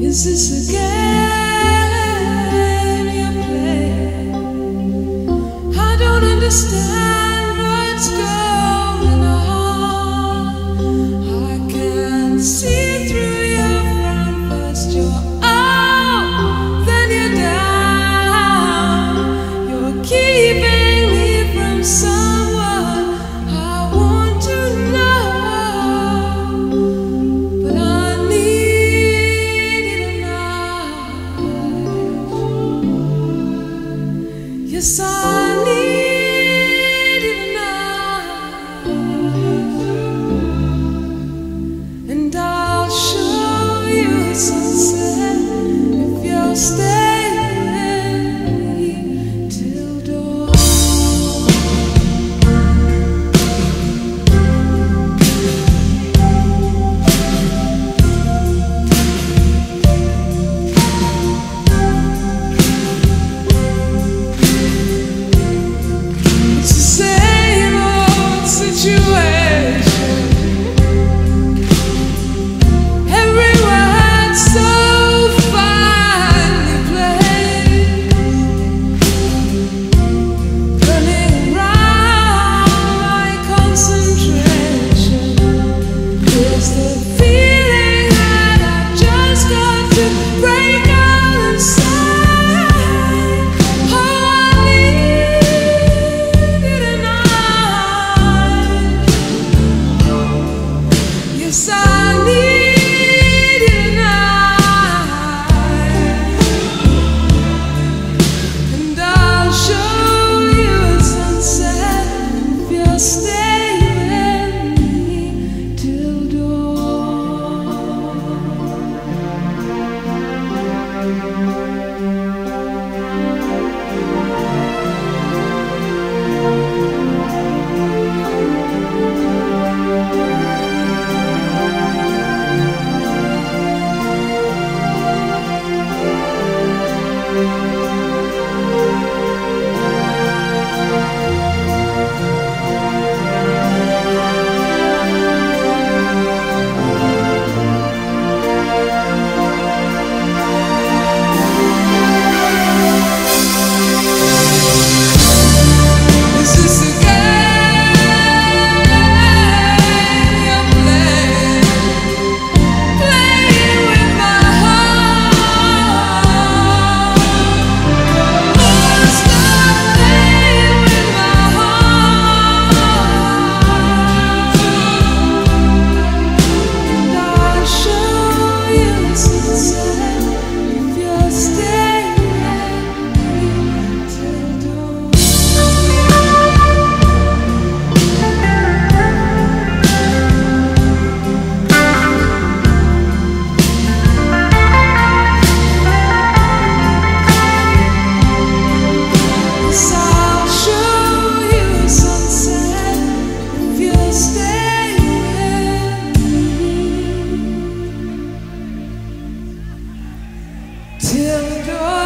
Is this a game you play? I don't understand what's going on. I can see through your frown. First you're up, then you're down. You're keeping me from someone I want to know. But I need you tonight. Yes, I need you tonight. And I'll show you a sunset if you'll stay with me till dawn. It's the same old situation. Every word so finely played, running around my concentration. There's the feeling that I've just got to break out inside. Oh, I need you tonight. Yes, I need you tonight. And I'll show you a sunset if you'll stay with me till dawn. Is this a game you're playing? Playing with my heart. Oh, stop playing with my heart. And I'll show you a sunset if you'll stay with me till dawn. Yes, I'll show you a sunset if you'll stay with me till dawn.